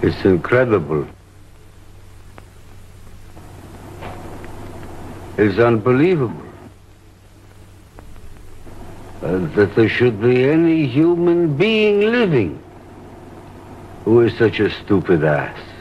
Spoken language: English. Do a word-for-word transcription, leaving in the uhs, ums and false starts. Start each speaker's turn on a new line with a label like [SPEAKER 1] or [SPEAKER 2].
[SPEAKER 1] It's incredible. It's unbelievable uh, that there should be any human being living who is such a stupid ass.